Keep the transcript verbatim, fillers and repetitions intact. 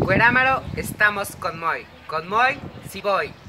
Uberámaro, estamos con Moy. Con Moy, sí voy.